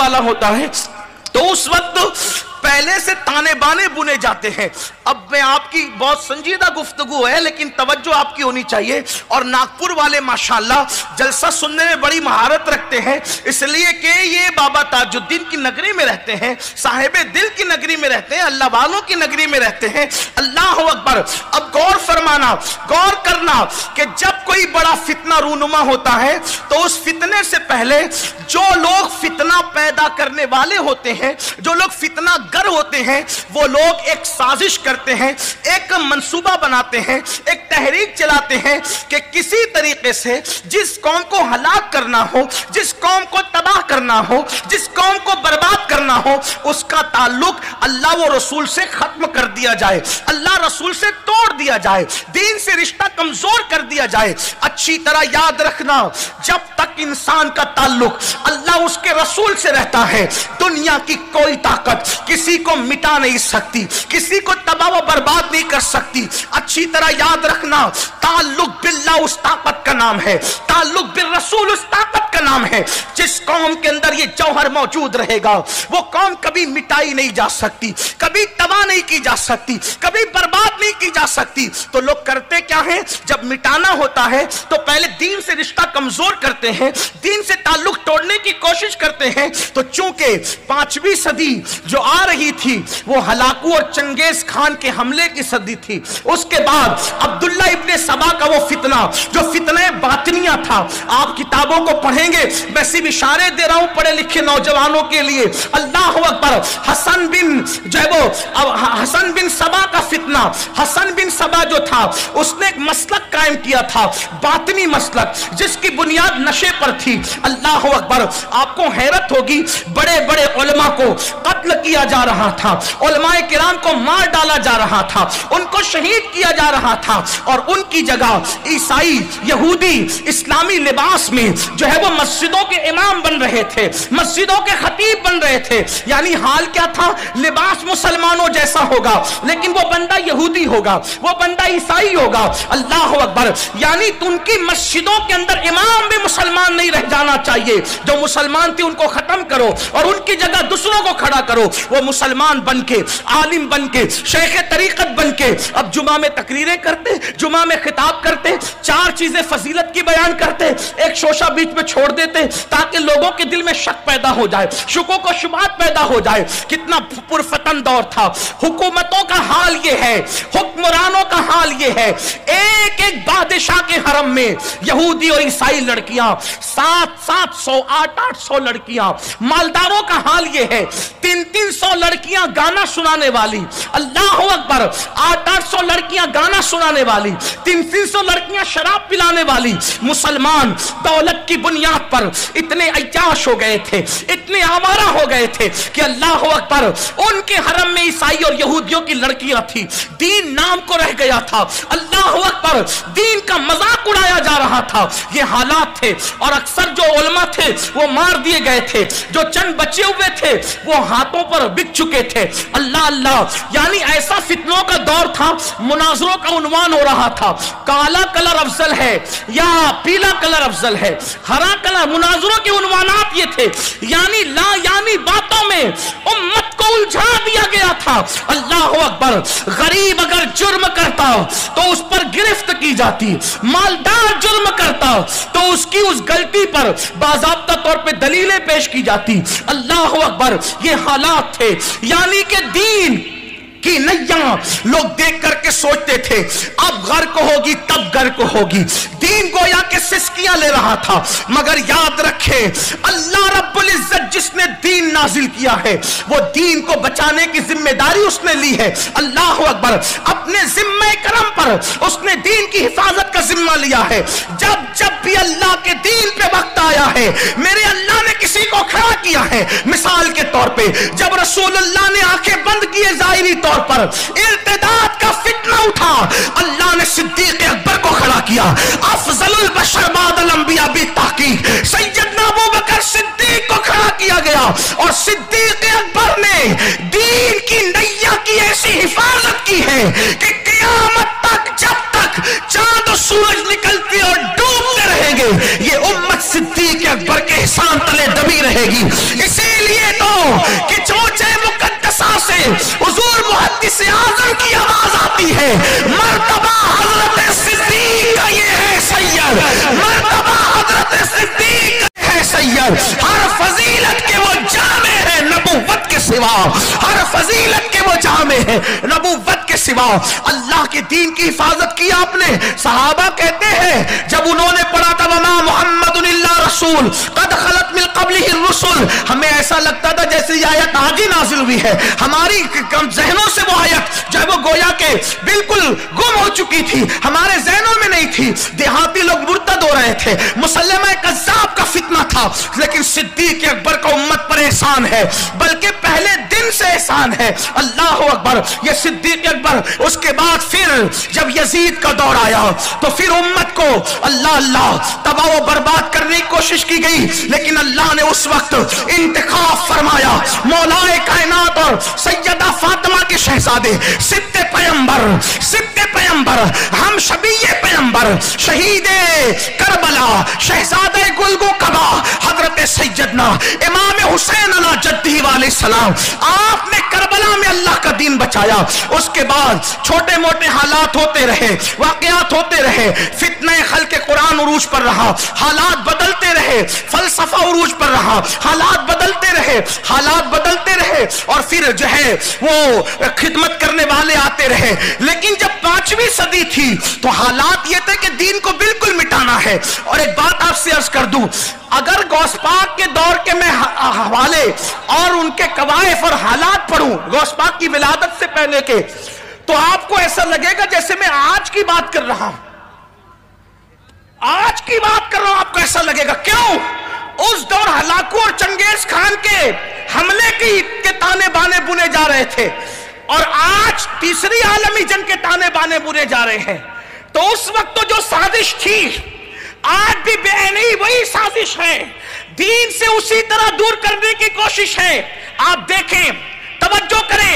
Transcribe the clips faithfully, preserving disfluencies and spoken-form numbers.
والا ہوتا ہے تو اس وقت پہلے سے تانے بانے بنے جاتے ہیں. اب میں آپ کی بہت سنجیدہ گفتگو ہے لیکن توجہ آپ کی ہونی چاہیے. اور ناگپور والے ماشاءاللہ جلسہ سننے میں بڑی مہارت رکھتے ہیں اس لیے کہ یہ بابا تاج الدین کی نگری میں رہتے ہیں, صاحب دل کی نگری میں رہتے ہیں, اللہ والوں کی نگری میں رہتے ہیں. اللہ اکبر. اب غور فرمانا, غور کرنا کہ جب کوئی بڑا فتنہ رونما ہوتا ہے تو اس فتنے سے پہلے جو لوگ فتنہ پیدا کرنے والے ہوتے ہیں, جو لوگ فتنہ گر ہوتے ہیں, وہ لوگ ایک سازش کرتے ہیں, ایک منصوبہ بناتے ہیں, ایک تحریک چلاتے ہیں کہ کسی طریقے سے جس قوم کو ہلاک کرنا ہو, جس قوم کو تباہ کرنا ہو, جس قوم کو برباد کرنا ہو, اس کا تعلق اللہ و رسول سے ختم کر دیا جائے, اللہ رسول سے توڑ دیا جائے, دین سے رشتہ کمزور کر دیا جائے. اچھی طرح یاد رکھنا, جب تک انسان کا تعلق اللہ اس کے رسول سے رہتا ہے دنیا کی کوئی طاقت کسی کو مٹا نہیں سکتی, کسی کو تباہ و برباد نہیں کر سکتی. اچھی طرح یاد رکھنا, تعلق باللہ اس طاقت کا نام ہے, تعلق بالرسول اس طاقت کا نام ہے. جس قوم کے اندر یہ جوہر موجود رہے گا وہ قوم کبھی مٹائی نہیں جا سکتی, کبھی تباہ نہیں کی جا سکتی, کبھی برباد نہیں کی جا سکتی. تو لوگ کرتے کیا ہیں, جب مٹانا ہوتا ہے تو پہلے دین سے رشتہ کمزور کرتے ہیں, دین سے تعلق توڑنے کی کوشش کرتے ہیں. تو چونکہ پانچویں صدی جو آ رہی تھی وہ ہلاکو اور چنگیز خان کے حملے کی صدی تھی, اس کے بعد عبداللہ ابن سبا کا وہ فتنہ جو فتنہ باطنیہ تھا, آپ کتابوں کو پڑھیں گے, میں صرف اشارے دے رہا ہوں پڑھے لکھے نوجوانوں کے لیے. اللہ اکبر. حسن بن جو ہے وہ حسن بن سبا کا فتنہ, حسن بن سبا جو تھا اس نے ایک مسلک قائم کیا تھا, باطنی مسلک, جس کی بنیاد نشے پر تھی. اللہ اکبر. آپ کو حیرت ہوگی, بڑے بڑے علماء کو قتل کیا جا رہا تھا, علماء کرام کو مار ڈالا جا رہا تھا, ان کو شہید کیا جا رہا تھا, اور ان کی جگہ عیسائی, یہودی اسلامی لباس میں جو ہے وہ مسجدوں کے امام بن رہے تھے, مسجدوں کے خطیب بن رہے تھے. یعنی حال کیا تھا, لباس مسلمانوں جیسا ہوگا لیکن وہ بندہ یہودی ہوگا, وہ بندہ عیسائی ہوگا. اللہ اکبر. یعنی ان کی مسجدوں کے اندر امام بھی مسلمان نہیں رہ جانا چاہیے, جو مسلمان تھے ان کو ختم کرو اور ان کی جگہ دوسروں کو کھڑا کرو. وہ مسلمان بن کے, عالم بن کے, شیخ طریقت بن کے اب جمعہ میں تقریریں کرتے, جمعہ میں خطاب کرتے, چار چیزیں فضیلت کی بیان کرتے, ایک شوشہ بیچ میں چھوڑ دیتے تاکہ لوگوں کے دل میں شک پیدا ہو جائے, شکوک و شبہات پیدا ہو جائے. کتنا پرفتن دور تھا. حکومتوں کا حال یہ ہے, حکمرانوں کا حال یہ ہے, ایک ایک بادشاہ کے حرم میں یہودی اور عیسائی لڑکیاں, سات سات سو آٹھ آٹھ سو لڑکیاں. مالداروں کا حال یہ ہے, تین تین سو لڑکیاں گانا سنانے والی. اللہ اکبر. آٹھ آٹھ سو لڑکیاں گانا سنانے والی, تین تین سو لڑکیاں شراب پلانے والی. مسلمان دولت کی بنیاد پر اتنے عیاش ہو گئے تھے, اتنے آوارہ ہو گئے تھے کہ اللہ اکبر ان کے حرم میں عیسائی اور یہودیوں کی لڑکیاں تھی. دین نام کو رہ گیا تھا. اللہ اکبر. دین کا مذاق اڑایا جا رہا تھا. یہ حالات تھے, اور اکثر جو علماء تھے وہ مار دیے گئے تھے, جو چند بچے ہوئے تھے وہ ہاتھوں پر بک چکے تھے. اللہ اللہ. یعنی ایسا فتنوں کا دور تھا, مناظروں کا عنوان ہو رہا تھا, کالا کلر افضل ہے یا پیلا کلر افضل ہے, ہرا کلر. مناظروں کے عنوانات یہ تھے. یعنی لا یعنی باتوں میں امت کو الجھا دیا گیا تھا. اللہ اکبر. غریب اگر جرم کرتا تو اس پر گرفت کی جاتی, مالدار جرم کرتا تو اس کی اس غلطی پر باضابطہ طور پہ دلیلیں پیش کی جاتی. اللہ اکبر. یہ حالات تھے. یعنی کہ دین کی نیا لوگ دیکھ کر کے سوچتے تھے اب غرق ہوگی تب غرق ہوگی. دین گویا کہ سسکیاں لے رہا تھا. مگر یاد رکھے اللہ رب العزت جس نے دین نازل کیا ہے وہ دین کو بچانے کی ذمہ داری اس نے لی ہے. اللہ اکبر. اپنے ذمہ کرم پر اس نے دین کی حفاظت کا ذمہ لیا ہے. جب جب بھی اللہ کے دین پہ وقت آیا ہے میرے اللہ نے کسی کو کھڑا کیا ہے. مثال کے طور پہ جب رسول اللہ نے آنکھیں بند کیے ظاہری طور پر, ارتداد کا فتنہ اٹھا, اللہ نے صدیق اکبر کو کھڑا کیا. افضل البشر بعد الانبیاء بالتحقیق سیدنا ابو بکر صدیق کو کھڑا کیا گیا, اور صدیق اکبر نے دین کی نیا کی ایسی حفاظت کی ہے کہ قیامت تک جب تک چاند و سورج نکلتے اور ڈوبتے رہیں گے یہ امت صدیق اکبر کے احسان تلے دبی رہے گی. اسی لیے میں ہے نبوت کے سوا اللہ کے دین کی حفاظت کی آپ نے. صحابہ کہتے ہیں جب انہوں نے پڑھا تھا وما محمد الا رسول قد خلت من قبلہ الرسل، ہمیں ایسا لگتا تھا جیسے یہ آیت آج ہی نازل ہوئی ہے. ہماری ذہنوں سے وہ آیت جو ہے وہ گویا کہ بالکل گم ہو چکی تھی، ہمارے ذہنوں میں نہیں تھی. دیہاتی لوگ مرتد ہو رہے تھے، مسلمہ کذاب کا فتنہ تھا، لیکن صدیق اکبر کا امت پر احسان ہے، بلکہ پہلے دن سے احسان ہے. اللہ اکبر. یہ صدیق اکبر. اس کے بعد پھر جب یزید کا دور آیا تو پھر امت کو اللہ اللہ تباہ و برباد کرنے کی کوشش کی گئی، لیکن اللہ نے اس وقت انتخاب فرمایا. مولا کائنات اور سیدہ فاطمہ کے شہزادے سبت پیمبر سبت پیمبر ہم شبیہ پیمبر شہید کربلا شہزادہ گلگو کبا حضرت سیدنا امام حسین علیہ جدہ علیہ السلام، آپ نے کربلا میں اللہ کا دین بچایا. اس کے بعد چھوٹے موٹے حالات ہوتے رہے، واقعات ہوتے رہے، فتنہ خلق قرآن عروج پر رہا، حالات بدلتے رہے، فلسفہ عروج پر رہا، حالات بدلتے رہے حالات بدلتے رہے اور پھر جو ہے وہ خدمت کرنے والے آتے رہے. لیکن جب پانچویں صدی تھی تو حالات یہ تھے کہ دین کو بالکل مٹانا ہے. اور ایک بات آپ سے عرض کر دوں، اگر غوث پاک کے دور کے میں حوالے اور ان کے قوائف اور حالات پڑھوں غوث پاک کی ولادت سے پہلے کے، تو آپ کو ایسا لگے گا جیسے میں آج کی بات کر رہا ہوں. آج کی بات کر رہا ہوں آپ کو ایسا لگے گا. کیوں؟ اس دور ہلاکو اور چنگیز خان کے حملے کی کے تانے بانے بنے جا رہے تھے، اور آج تیسری عالمی جنگ کے تانے بانے بنے جا رہے ہیں. تو اس وقت تو جو سازش تھی آج بھی بے عینی وہی سازش ہے، دین سے اسی طرح دور کرنے کی کوشش ہے. آپ دیکھیں، توجہ کریں،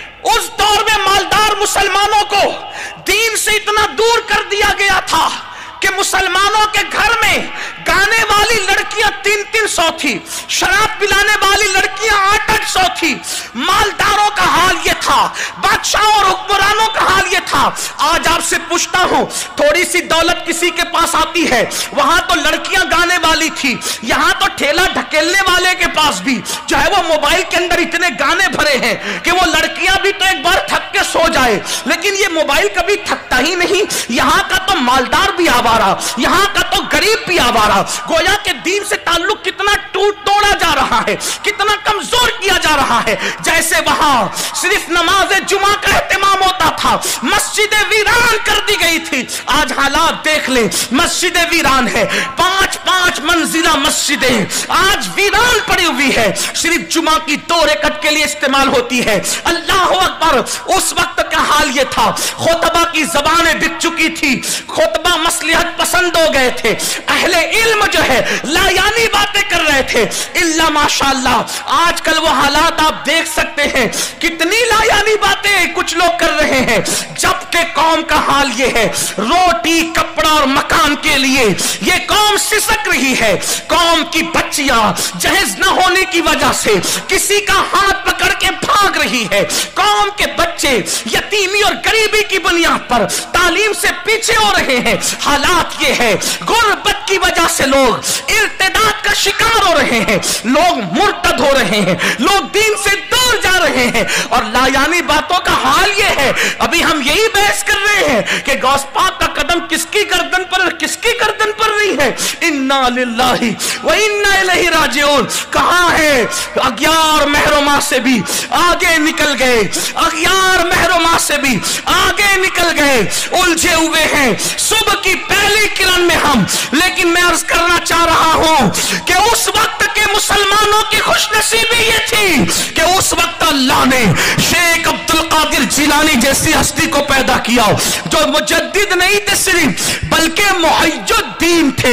اس دور میں مالدار مسلمانوں کو دین سے اتنا دور کر دیا گیا تھا کہ مسلمانوں کے گھر میں گانے والی لڑکیاں تین تین سو تھی، شراب پلانے والی لڑکیاں آٹھ آٹھ سو تھی. مالداروں کا حال یہ تھا، بادشاہوں اور حکمرانوں کا حال یہ تھا. آج آپ سے پوچھتا ہوں، تھوڑی سی دولت کسی کے پاس آتی ہے، وہاں تو لڑکیاں گانے والی تھی، یہاں تو ٹھیلا ڈھکیلنے والے کے پاس بھی جو ہے وہ موبائل کے اندر اتنے گانے بھرے ہیں کہ وہ لڑکیاں بھی تو ایک بار تھک کے سو جائے، لیکن یہ موبائل کبھی تھکتا ہی نہیں. یہاں کا تو مالدار بھی آوارہ، یہاں کا تو غریب بھی آوارہ. گویا کہ دین سے تعلق کتنا ٹوٹ توڑا جا رہا ہے، کتنا کمزور کیا جا رہا ہے. جیسے وہاں صرف نماز جمعہ کا اہتمام ہوتا تھا، مسجدیں ویران کر دی گئی تھی. آج حالات دیکھ لیں، مسجدیں ویران ہے، پانچ پانچ منزلہ مسجدیں آج ویران پڑی ہوئی ہے، صرف جمعہ کی دو رکعت کے لیے استعمال ہوتی ہے. اللہ اکبر. اس وقت کا حال یہ تھا، خطبہ کی زبانیں بک چکی تھی، خطبہ مصلحت پسند ہو گئے تھے، اہل علم جو ہے لا یعنی باتیں کر رہے تھے. اللہ ماشاءاللہ آج کل وہ حالات آپ دیکھ سکتے ہیں، کتنی لا یعنی باتیں کچھ لوگ کر رہے ہیں، جبکہ قوم کا حال یہ ہے، روٹی کپڑا اور مکان کے لیے یہ قوم سسک رہی ہے. قوم کی بچیاں جہیز نہ ہونے کی وجہ سے کسی کا ہاتھ پکڑ کے بھاگ رہی ہے. قوم کے بچے یتیمی اور غریبی کی بنیاد پر تعلیم سے پیچھے ہو رہے ہیں. حالات یہ ہے، غربت کی وجہ سے لوگ ارتداد کا شکار ہو رہے ہیں، لوگ مرتد ہو رہے ہیں، لوگ دین سے دور جا رہے ہیں. اور لا یعنی باتوں کا حال یہ ہے، ابھی ہم یہی بحث کر رہے ہیں کہ غوث پاک کا قدم کس کی گردن پر کس کی گردن پر نہیں ہے. انا للہ و انا الیہ راجعون. کہاں ہے اغیار محروما سے بھی آگے نکل گئے، اغیار محروما سے بھی آگے نکل گئے، الجھے ہوئے ہیں صبح کی پہلی کرن میں ہم. لیکن میں عرض کرنا چاہ رہا ہوں کہ اس وقت کے مسلمانوں کی خوش نصیبی یہ تھی کہ اس وقت اللہ نے شیخ عبد القادر جیلانی جیسی ہستی کو پیدا کیا جو مجدد نہیں تھے صرف، بلکہ محی الدین تھے.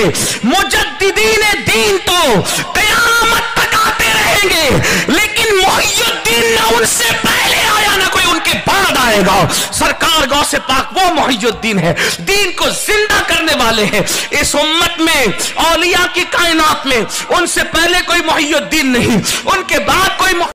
مجددین دین تو قیامت تک آتے رہیں گے، لیکن محی الدین نہ ان سے پہلے آیا نہ کوئی ان کے بعد آئے گا. سرکار غوث پاک وہ محی الدین ہے، دین کو زندہ کرنے والے ہیں. اس امت میں اولیاء کی کائنات میں ان سے پہلے کوئی محی الدین نہیں، ان کے بعد